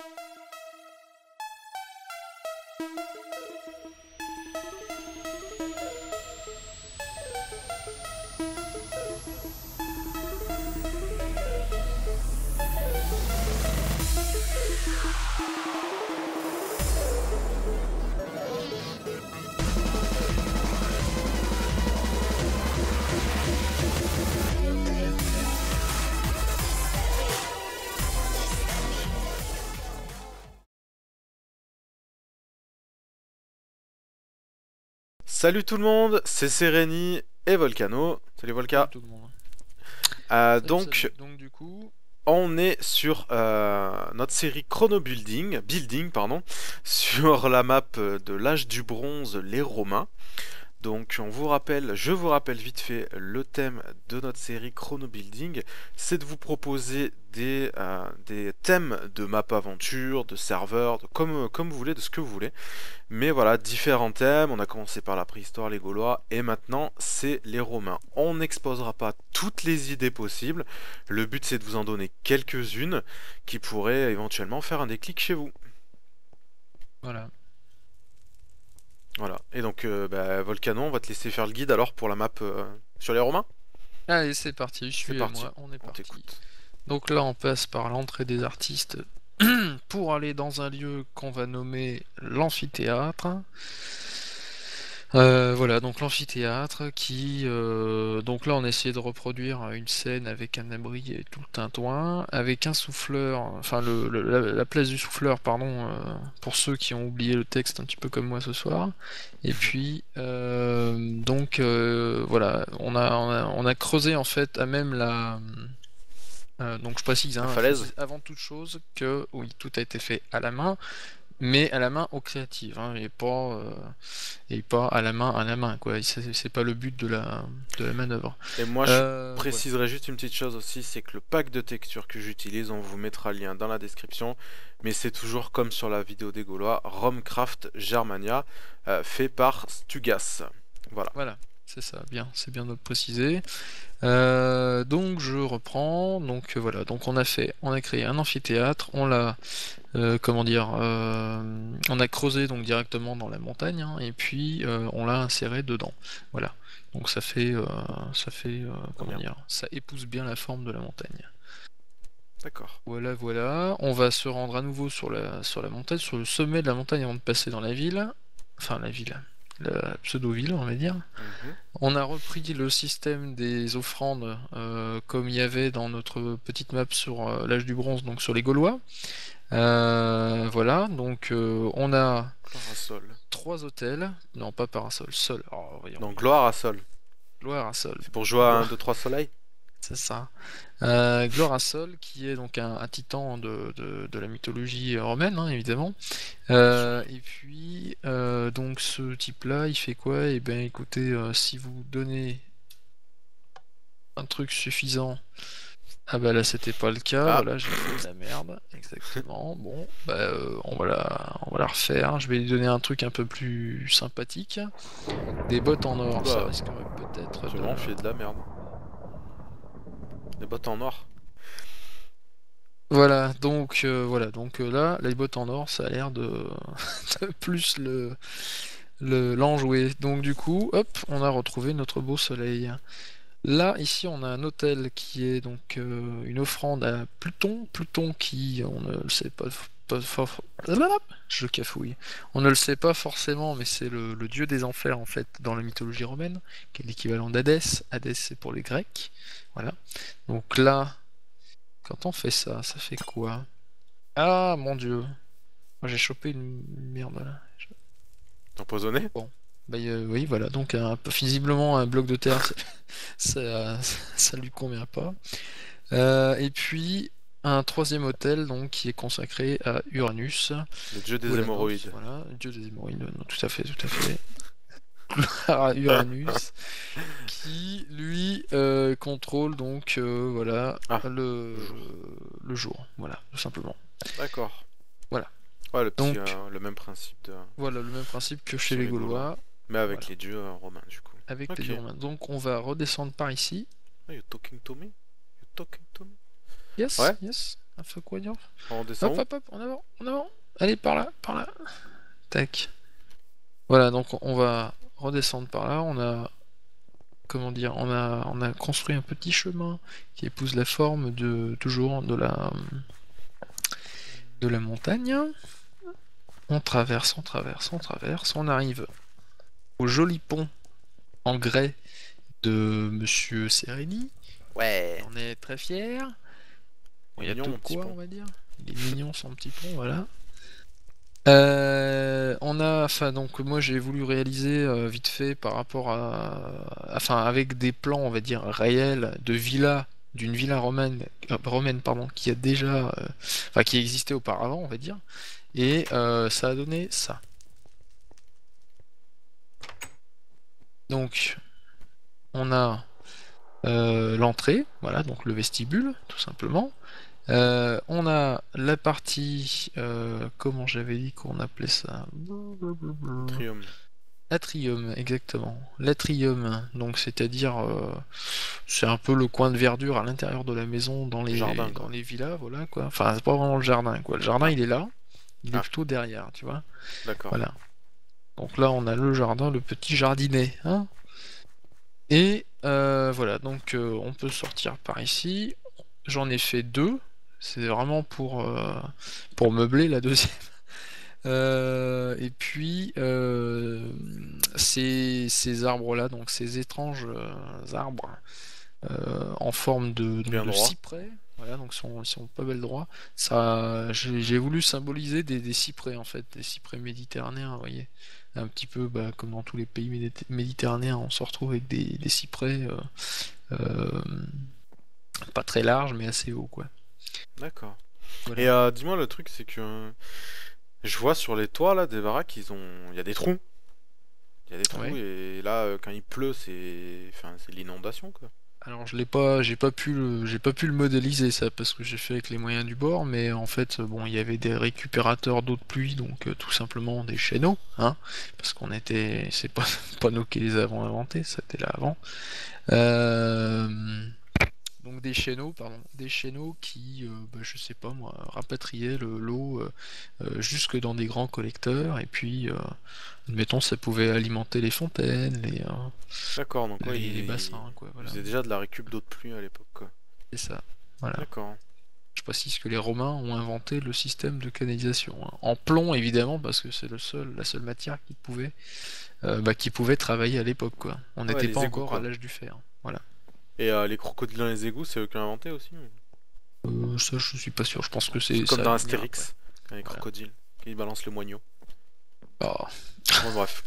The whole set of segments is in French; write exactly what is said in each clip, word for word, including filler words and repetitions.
Salut tout le monde, c'est Sereni et Volcano. Salut Volca. Salut tout le monde. Euh, Salut, donc, salut. donc du coup, on est sur euh, notre série Chrono Building, Building pardon, sur la map de l'âge du bronze, les Romains. Donc on vous rappelle, je vous rappelle vite fait le thème de notre série Chrono Building, c'est de vous proposer des, euh, des thèmes de map aventure, de serveurs, de, comme, comme vous voulez, de ce que vous voulez. Mais voilà, différents thèmes, on a commencé par la préhistoire, les Gaulois, et maintenant c'est les Romains. On n'exposera pas toutes les idées possibles, le but c'est de vous en donner quelques-unes qui pourraient éventuellement faire un déclic chez vous. voilà. Voilà, et donc euh, bah, Volcano, on va te laisser faire le guide alors pour la map euh, sur les Romains. Allez, c'est parti, je suis parti. moi, on est On parti. t'écoute. Donc là, on passe par l'entrée des artistes pour aller dans un lieu qu'on va nommer l'amphithéâtre. Euh, voilà, donc l'amphithéâtre qui... euh, donc là, on a essayé de reproduire une scène avec un abri et tout le tintouin, avec un souffleur, enfin le, le- la, la place du souffleur, pardon, euh, pour ceux qui ont oublié le texte un petit peu comme moi ce soir. Et puis, euh, donc, euh, voilà, on a, on a, on a creusé en fait à même la... euh, donc je précise, hein, La je falaise. précise avant toute chose que oui, tout a été fait à la main, mais à la main au créatif, hein, et pas, euh, et pas à la main à la main, quoi. C'est c'est pas le but de la, de la manœuvre. Et moi je Euh, voilà. préciserai juste une petite chose aussi, c'est que le pack de textures que j'utilise, on vous mettra le lien dans la description, mais c'est toujours comme sur la vidéo des Gaulois, Romcraft Germania, euh, fait par Stugas. Voilà. Voilà, c'est ça, bien, c'est bien de le préciser. Euh, donc je reprends, donc euh, voilà, donc on a fait, on a créé un amphithéâtre, on l'a, euh, comment dire, euh, on a creusé donc directement dans la montagne, hein, et puis euh, on l'a inséré dedans, voilà. Donc ça fait, euh, ça fait, euh, comment Bien. dire, ça épouse bien la forme de la montagne. D'accord. Voilà, voilà, on va se rendre à nouveau sur la, sur la montagne, sur le sommet de la montagne avant de passer dans la ville, enfin la ville, la pseudo-ville on va dire. Mhm. On a repris le système des offrandes euh, comme il y avait dans notre petite map sur euh, l'âge du bronze, donc sur les Gaulois. Euh, voilà, donc euh, on a Gloire à Sol. trois hôtels, non pas parasol, sol. Oh, voyons. Donc gloire à Sol. Gloire à Sol. C'est pour jouer à un, Gloire, deux, trois soleils. c'est ça. Euh, Gloire à Sol, qui est donc un, un titan de, de- de la mythologie romaine, hein, évidemment. Euh, et puis, euh, donc ce type-là, il fait quoi? Eh bien, écoutez, euh, si vous donnez un truc suffisant. Ah bah là c'était pas le cas, Ah. voilà j'ai fait de la merde, exactement. Bon, bah euh, on va la, on va la refaire. Je vais lui donner un truc un peu plus sympathique. Des bottes en or, ça Oula. risquerait peut-être C'est de... bon, fait de la merde. Des bottes en or. Voilà, donc euh, voilà, donc euh, là, les bottes en or, ça a l'air de... de plus le le l'enjouer. Donc du coup, hop, on a retrouvé notre beau soleil. Là, ici, on a un hôtel qui est donc euh, une offrande à Pluton. Pluton qui, on ne le sait pas, pas for- je cafouille. On ne le sait pas forcément, mais c'est le, le dieu des enfers en fait dans la mythologie romaine, qui est l'équivalent d'Hadès. Hadès, c'est pour les Grecs. Voilà. Donc là, quand on fait ça, ça fait quoi? Ah mon dieu, moi j'ai chopé une merde là. Empoisonné. Bon. Bah, euh, oui, voilà, donc un, visiblement un bloc de terre, ça, ça, ça lui convient pas. Euh, et puis un troisième hôtel donc qui est consacré à Uranus. Le dieu des Uranos, hémorroïdes. voilà, dieu des hémorroïdes, non, tout à fait, tout à fait. À Uranus, qui lui euh, contrôle donc euh, voilà Ah, le le jour. le jour, voilà, tout simplement. D'accord. Voilà. Ouais, le petit, Donc euh, le même principe de voilà le même principe que chez sur les les Gaulois, Gaulois, mais avec voilà, les dieux euh, romains du coup. avec les Ok. dieux romains. Donc on va redescendre par ici. Ah, you talking to me? You talking to me? Yes, Ouais. yes. un Fauquagnon. On descend Hop, où? hop, hop, en avant, en avant. Allez, par là, par là. Tac. Voilà, donc on va redescendre par là. On a, comment dire, on a, on a construit un petit chemin qui épouse la forme de toujours de la, de la montagne. On traverse, on traverse, on traverse. On arrive au joli pont en grès de Monsieur Sereni. Ouais. On est très fiers. Bon, il y a Mignon, de mon petit quoi, pont. on va dire. Il est mignon son petit pont, voilà. Euh, on a, enfin donc moi j'ai voulu réaliser euh, vite fait par rapport à, enfin avec des plans on va dire réels de villa, d'une villa romaine, euh, romaine pardon, qui a déjà, euh, enfin qui existait auparavant on va dire, et euh, ça a donné ça. Donc on a euh, l'entrée, voilà donc le vestibule tout simplement. Euh, on a la partie, euh, comment j'avais dit qu'on appelait ça? Trium. L'atrium, exactement. L'atrium, donc c'est-à-dire, euh, c'est un peu le coin de verdure à l'intérieur de la maison, dans les, Jardin, dans quoi. les villas, voilà quoi. Enfin, c'est pas vraiment le jardin, quoi. Le jardin, Ah. il est là, il est Ah. plutôt derrière, tu vois. D'accord. Voilà. Donc là, on a le jardin, le petit jardinet, hein. Et euh, voilà, donc euh, on peut sortir par ici. J'en ai fait deux. C'est vraiment pour, euh, pour meubler la deuxième. Euh, et puis euh, ces, ces arbres-là, donc ces étranges euh, arbres euh, en forme de, donc Bien de droit. cyprès, voilà, donc sont, ils sont pas bel droit. Ça, j'ai j'ai voulu symboliser des, des cyprès en fait, des cyprès méditerranéens, vous voyez. Un petit peu bah, comme dans tous les pays méditer- méditerranéens, on se retrouve avec des, des cyprès euh, euh, pas très larges mais assez hauts, quoi. D'accord. Et Voilà. euh, dis-moi, le truc, c'est que euh, je vois sur les toits là des baraques, ils ont, il y a des trous. Il y a des trous Ouais. et là, euh, quand il pleut, c'est, enfin, c'est l'inondation, quoi. Alors je l'ai pas, j'ai pas pu le, j'ai pas pu le modéliser ça parce que j'ai fait avec les moyens du bord, mais en fait bon il y avait des récupérateurs d'eau de pluie donc euh, tout simplement des chaîneaux, hein, parce qu'on était, c'est pas pas nous qui les avons inventés, c'était là avant. Euh, donc des chaîneaux, pardon, des chaîneaux qui, euh, bah, je sais pas moi, rapatriaient le- l'eau euh, euh, jusque dans des grands collecteurs et puis euh, admettons ça pouvait alimenter les fontaines, les, euh, D'accord, donc ouais, les, les ils, bassins quoi, ils voilà, faisaient déjà de la récup d'eau de pluie à l'époque, quoi. c'est ça. Voilà. D'accord. Je précise que les Romains ont inventé le système de canalisation, hein. En plomb évidemment parce que c'est le seul, la seule matière qui pouvait, euh, bah, qui pouvait travailler à l'époque quoi. On Ah ouais, n'était pas les égouts, encore à quoi. l'âge du fer. Voilà. Et euh, les crocodiles dans les égouts, c'est eux qui ont inventé aussi, ou- Euh, ça je suis pas sûr. Je pense que C'est c'est comme ça dans allait venir après. Astérix, quand les Voilà. crocodiles, qui balancent le moignon. Ah. Bon, bref.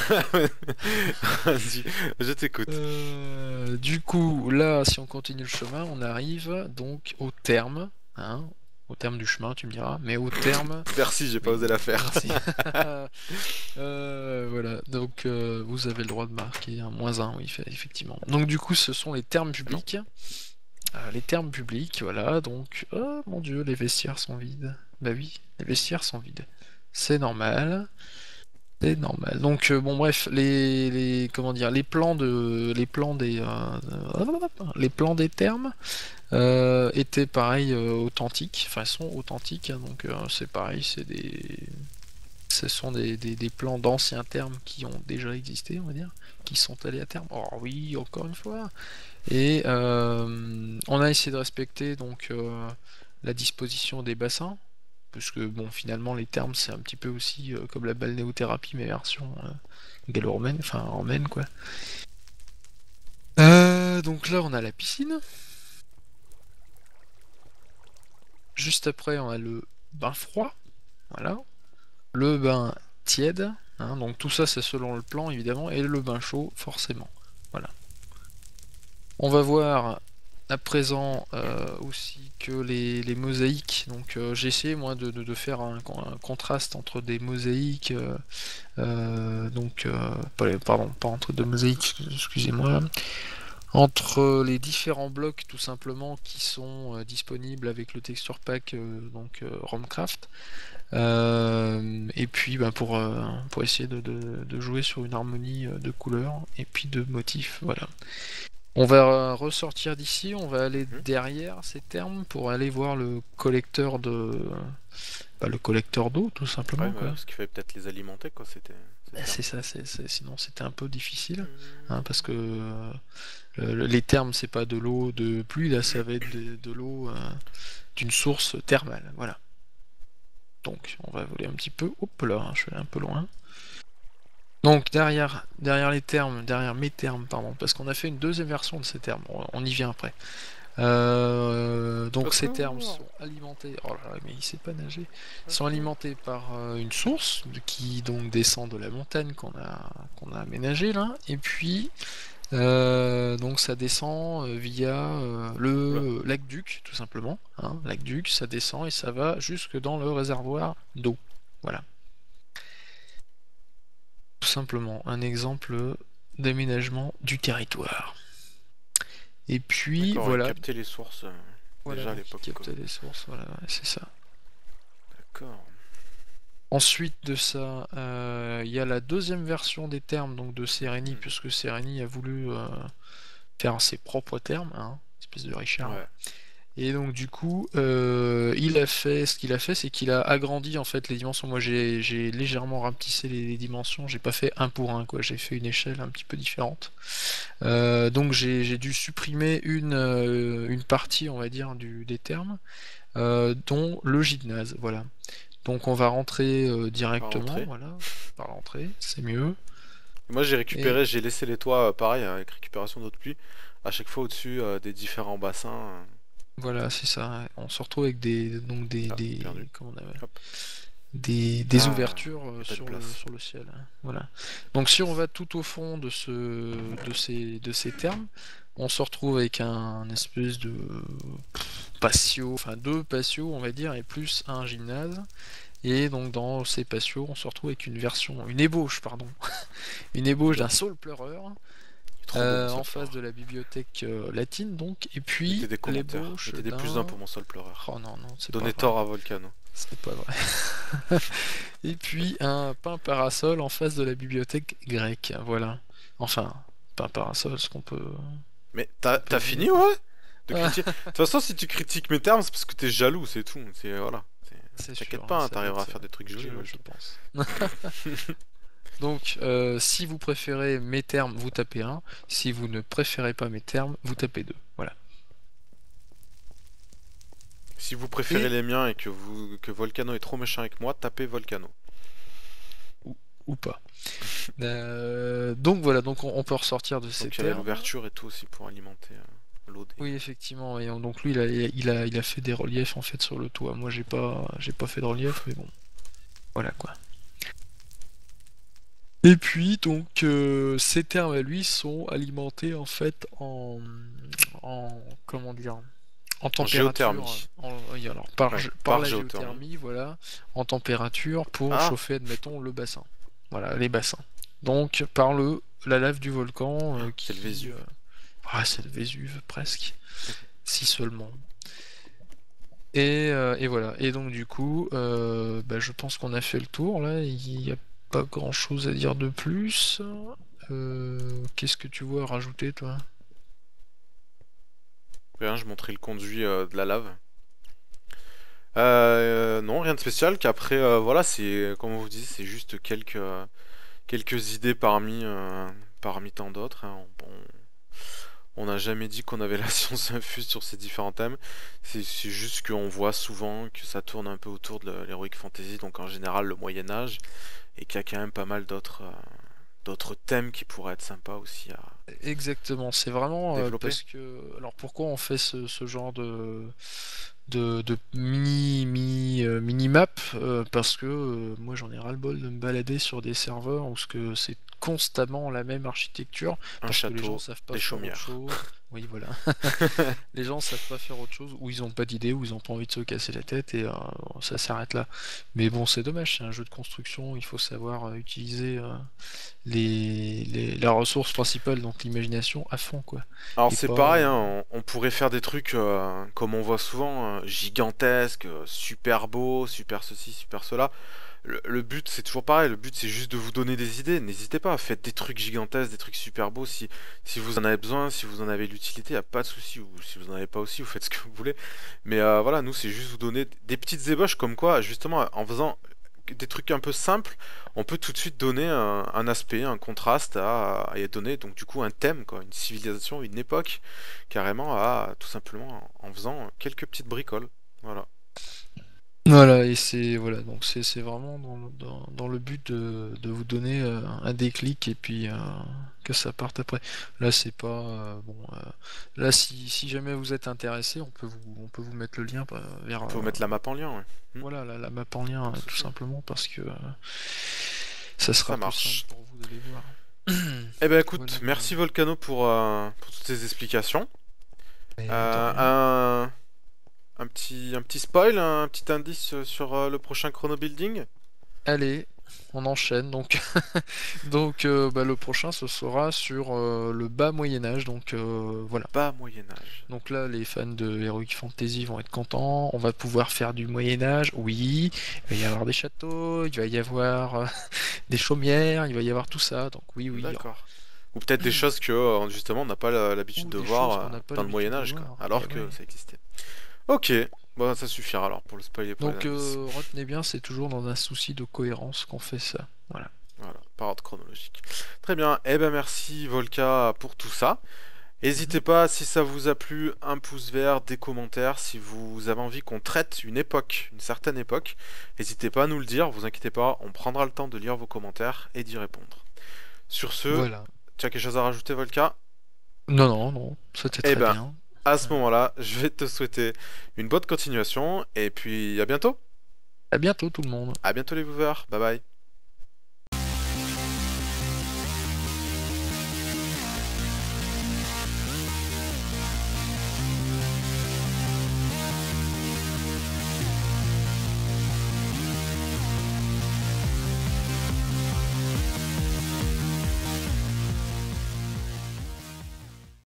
Vas-y, je t'écoute. Euh, du coup, là, si on continue le chemin, on arrive donc au terme, hein, au terme du chemin, tu me diras, mais au terme. Merci, j'ai pas Oui, osé la faire. merci. Euh, voilà, donc euh, vous avez le droit de marquer un moins un, oui, fait- effectivement. Donc du coup, ce sont les termes Non. publics. Euh, les termes publics, voilà, donc... Oh mon dieu, les vestiaires sont vides. Bah oui, les vestiaires sont vides. C'est normal. C'est normal. Donc euh, bon bref, les, les comment dire, les plans de les plans des euh, les plans des termes euh, étaient pareil euh, authentiques, enfin sont authentiques, hein, donc euh, c'est pareil, c'est des ce sont des, des, des plans d'anciens termes qui ont déjà existé, on va dire, qui sont allés à terme. Oh oui, encore une fois. Et euh, on a essayé de respecter donc euh, la disposition des bassins, parce que bon, finalement, les termes c'est un petit peu aussi euh, comme la balnéothérapie, mais version euh, gallo-romaine, enfin romaine quoi. Euh, donc là, on a la piscine. Juste après, on a le bain froid, voilà. Le bain tiède, hein, donc tout ça c'est selon le plan évidemment, et le bain chaud forcément. Voilà. On va voir à présent euh, aussi que les, les mosaïques, donc euh, j'ai essayé moi de, de- de faire un, un contraste entre des mosaïques, euh, euh, donc euh, pas les- pardon, pas entre deux mosaïques, excusez-moi, entre les différents blocs tout simplement qui sont euh, disponibles avec le texture pack euh, donc euh, Romcraft. Euh, et puis bah, pour, euh, pour essayer de, de- de jouer sur une harmonie euh, de couleurs et puis de motifs, voilà. On va ressortir d'ici, on va aller Hmm. derrière ces termes pour aller voir le collecteur de... Bah, le collecteur d'eau, tout Ouais, simplement, bah, quoi. parce qu'il fallait peut-être les alimenter, quoi, c'était... ces Bah, c'est termes. ça, c'est, c'est- sinon c'était un peu difficile, hein, parce Hmm. que euh, le- les termes, c'est pas de l'eau de pluie, là, ça va être de, de l'eau euh, d'une source thermale, voilà. Donc, on va voler un petit peu. Hop là, hein, je suis allé un peu loin. Donc, derrière, derrière les termes, derrière mes termes, pardon, parce qu'on a fait une deuxième version de ces termes, on, on y vient après. Euh, Au donc ces termes secours! sont alimentés, oh là là, mais il sait pas nager, Au sont secours! alimentés par euh, une source qui donc descend de la montagne qu'on a qu'on a aménagée là, et puis euh, donc ça descend euh, via euh, Oula. le lac Duc tout simplement, hein, lac Duc, ça descend et ça va jusque dans le réservoir d'eau, voilà, tout simplement un exemple d'aménagement du territoire. Et puis D'accord, et voilà, capter les sources, euh, voilà déjà à donc il l'époque, quoi. capte les sources, voilà, ouais, c'est ça. D'accord. Ensuite de ça, euh, il y a la deuxième version des termes donc de Sereni, Mhm. puisque Sereni a voulu euh, faire ses propres termes, hein, espèce de Richard. Ouais. Et donc du coup, euh, il a fait, ce qu'il a fait, c'est qu'il a agrandi en fait les dimensions. Moi, j'ai j'ai légèrement rapetissé les, les dimensions. J'ai pas fait un pour un, quoi. J'ai fait une échelle un petit peu différente. Euh, donc j'ai j'ai dû supprimer une euh, une partie, on va dire, du, des termes, euh, dont le gymnase. Voilà. Donc on va rentrer euh, Par directement, l'entrée. voilà, par l'entrée, c'est mieux. Moi j'ai Et récupéré, j'ai laissé les toits euh, pareil avec récupération d'eau de pluie à chaque fois au-dessus euh, des différents bassins. euh. voilà, c'est ça. On se retrouve avec des donc des, Ah, perdu. des comment on appelle Hop. des, des Ah, ouvertures y euh, a pas de sur le place. sur le ciel, hein. Voilà. Pas de Donc si on place. va tout au fond de ce de ces de ces termes, on se retrouve avec un, un espèce de patio, enfin deux patios on va dire et plus un gymnase. Et donc dans ces patios, on se retrouve avec une version, une ébauche pardon, une ébauche Oula, d'un saule pleureur. il est trop beau mon Euh, sol en face de pleureur. la bibliothèque euh, latine, donc, et Mettez puis des commentaires, l'ébauche mettez des plus un d'un... pour mon sol pleureur. Oh non, non, c'est pas Donnez vrai. tort à Volcano. C'est pas vrai. Et puis un pain parasol en face de la bibliothèque grecque, voilà. Enfin, pain parasol, ce qu'on peut, Mais qu'on t'as peut t'as dire, fini, quoi. ouais? De Ah, critiquer. De toute façon, si tu critiques mes termes, c'est parce que t'es jaloux, c'est tout. C'est voilà. C'est- c'est T'inquiète sûr, hein, pas, hein, ça va t'arriveras à être, faire des trucs je, jolis, je Volcano. pense. Donc, euh, si vous préférez mes termes, vous tapez un. Si vous ne préférez pas mes termes, vous tapez deux. Voilà. Si vous préférez Et les miens et que vous que Volcano est trop méchant avec moi, tapez Volcano. ou, ou pas. Euh, donc voilà, donc on, on peut ressortir de ces Donc il y avait termes. l'ouverture et tout aussi pour alimenter euh, l'eau des. Oui, effectivement. Et on- donc lui, il a, il a, il a fait des reliefs en fait sur le toit. Moi, j'ai pas, j'ai pas fait de relief, mais bon, voilà quoi. Et puis donc euh, ces termes à lui sont alimentés en fait en, en comment dire, en En température, géothermie. en- oui, alors par, Ouais, gé- par par la géothermie. géothermie, voilà, en température pour Ah, chauffer, admettons, le bassin. Voilà, les bassins. Donc par le la lave du volcan euh, c'est le qui, euh, Vésuve. ah, c'est le Vésuve presque, si seulement. Et, euh, et voilà. Et donc du coup, euh, bah, je pense qu'on a fait le tour là. Il n'y a pas grand-chose à dire de plus. Euh, qu'est-ce que tu vois à rajouter, toi? Rien, je montrais le conduit euh, de la lave. Euh, non, rien de spécial. Qu'après, euh, voilà, c'est comme on vous dit, c'est juste quelques euh, quelques idées parmi euh, parmi tant d'autres, hein. On, on- on n'a jamais dit qu'on avait la science infuse sur ces différents thèmes. C'est c'est juste qu'on voit souvent que ça tourne un peu autour de l'heroic fantasy, donc en général le Moyen Âge, et qu'il y a quand même pas mal d'autres euh, d'autres thèmes qui pourraient être sympas aussi à Exactement. C'est vraiment euh, développer. parce que. Alors pourquoi on fait ce, ce genre de de, de mini mini euh, mini map? Euh, parce que euh, moi j'en ai ras le bol de me balader sur des serveurs où ce que c'est constamment la même architecture Un parce que les gens château, savent pas des faire autre chaumières. chose. Oui, voilà. Les gens savent pas faire autre chose, ou ils ont pas d'idée, ou ils ont pas envie de se casser la tête, et euh, ça s'arrête là. Mais bon, c'est dommage, c'est un jeu de construction, il faut savoir euh, utiliser euh, les, les- la ressource principale, donc l'imagination, à fond, quoi. Alors Et c'est pas... pareil, euh, hein, on, on pourrait faire des trucs euh, comme on voit souvent, euh, gigantesques, euh, super beaux, super ceci, super cela. le, le but, c'est toujours pareil, le but c'est juste de vous donner des idées. N'hésitez pas, faites des trucs gigantesques, des trucs super beaux si, si vous en avez besoin, si vous en avez l'utilité, y a pas de souci. Ou si vous en avez pas aussi, vous faites ce que vous voulez. Mais euh, voilà, nous c'est juste vous donner des petites ébauches comme quoi, justement, en faisant des trucs un peu simples, on peut tout de suite donner un, un aspect, un contraste à, à y donner, donc du coup un thème, quoi, une civilisation, une époque, carrément, à tout simplement en faisant quelques petites bricoles. Voilà. Voilà, et c'est voilà, donc c'est c'est vraiment dans, le- dans, dans le but de, de vous donner euh, un déclic et puis euh, que ça parte après. Là, c'est pas euh, bon. euh, là, si, si jamais vous êtes intéressé, on peut vous on peut vous mettre le lien euh, vers On euh, peut mettre la map en lien, ouais. Hmm, voilà la, la map en lien pas de euh, tout souci. simplement parce que euh, ça sera Ça plus simple marche. pour vous d'aller voir. Eh ben Voilà, écoute, voilà. merci Volcano pour, euh, pour toutes ces explications. Et de Euh, rien. un, un petit, un petit spoil, un petit indice sur euh, le prochain chrono building? Allez, on enchaîne donc. Donc euh, bah, le prochain ce sera sur euh, le bas Moyen Âge. Donc euh, voilà. Bas Moyen Âge. Donc là, les fans de Heroic Fantasy vont être contents. On va pouvoir faire du Moyen Âge. Oui, il va y avoir des châteaux, il va y avoir euh, des chaumières, il va y avoir tout ça. Donc oui, oui, il y aura. D'accord. Ou peut-être des choses que euh, justement on n'a pas la- l'habitude Ou de des choses qu'on voir euh, n'a pas dans le Moyen l'habitude de Âge, quoi. voir. Et Alors que ouais. ça existait. Ok, bon ça suffira alors pour le spoil et pour les Donc indices. euh, retenez bien, c'est toujours dans un souci de cohérence qu'on fait ça. Voilà. Voilà, par ordre chronologique. Très bien, eh ben merci Volca pour tout ça. Mhm. N'hésitez pas, si ça vous a plu, un pouce vert, des commentaires, si vous avez envie qu'on traite une époque, une certaine époque, n'hésitez pas à nous le dire, vous inquiétez pas, on prendra le temps de lire vos commentaires et d'y répondre. Sur ce, Voilà. tu as quelque chose à rajouter Volca? Non, non, non, c'était Eh très ben, bien. à ce Voilà. moment-là, je vais te souhaiter une bonne continuation, et puis à bientôt. À bientôt tout le monde. À bientôt les viewers, bye bye.